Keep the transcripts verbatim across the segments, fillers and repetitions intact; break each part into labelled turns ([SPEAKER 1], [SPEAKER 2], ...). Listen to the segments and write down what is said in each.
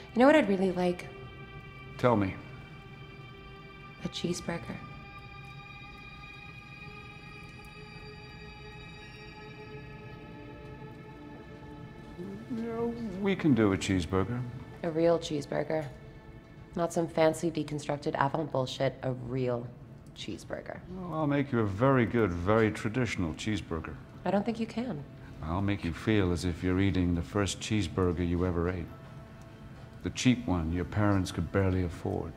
[SPEAKER 1] You know what I'd really like?
[SPEAKER 2] Tell me.
[SPEAKER 1] A cheeseburger.
[SPEAKER 2] Yeah, we can do a cheeseburger.
[SPEAKER 1] A real cheeseburger. Not some fancy deconstructed avant bullshit. A real cheeseburger.
[SPEAKER 2] Well, I'll make you a very good, very traditional cheeseburger.
[SPEAKER 1] I don't think you can.
[SPEAKER 2] I'll make you feel as if you're eating the first cheeseburger you ever ate. The cheap one your parents could barely afford.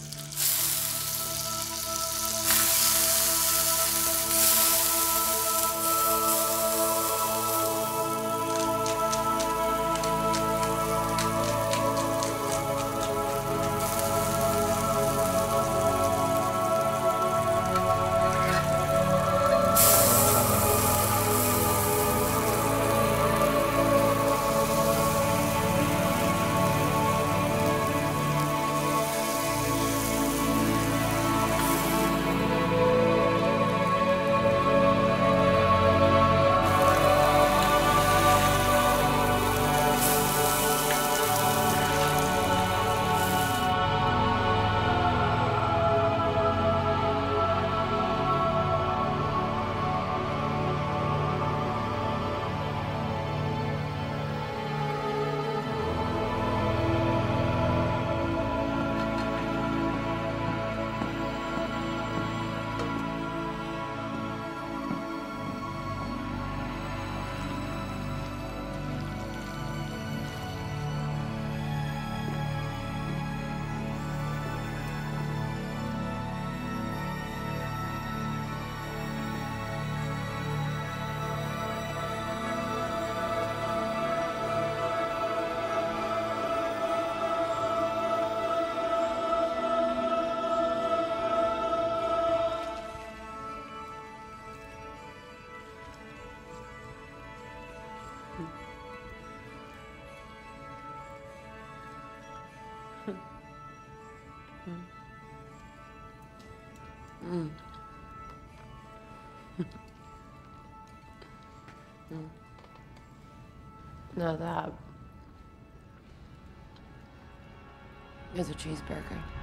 [SPEAKER 1] Mm. mm. Now that is a cheeseburger.